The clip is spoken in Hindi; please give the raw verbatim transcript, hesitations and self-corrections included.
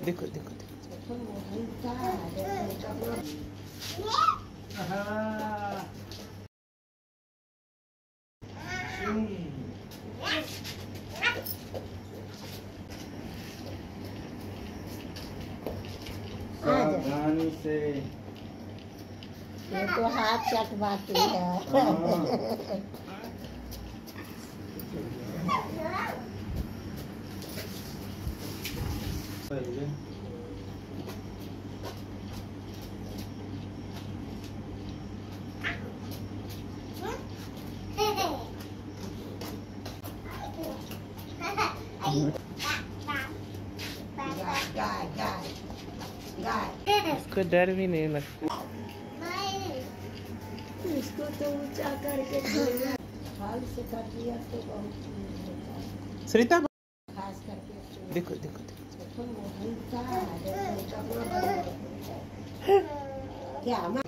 देखो देखो देखो सावधानी से ये तो हाथ चटवाती है। गाय गाय गाय इसको डर भी नहीं लगता। इसको तो ऊंचा करके हाल से कर दिया तो बहुत सरिता खास करके देखो देखो देखो क्या